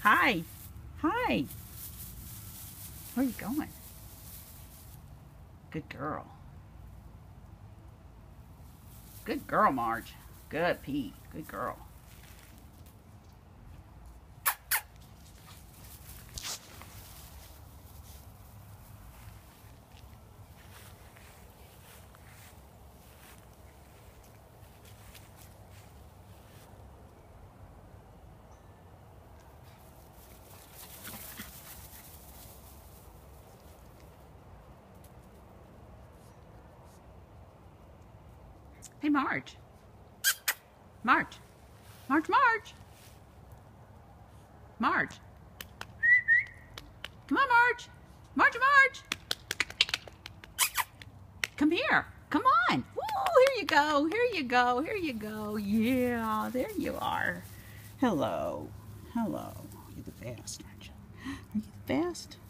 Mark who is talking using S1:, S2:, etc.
S1: Hi. Hi. Where are you going? Good girl. Good girl, Marge. Good, Pete. Good girl. Hey, Marge. Marge. Marge, Marge. Marge. Come on, Marge. Marge, Marge. Come here. Come on. Woo, here you go. Here you go. Here you go. Yeah, there you are. Hello. Hello. You're the best, aren't you? Are you the best?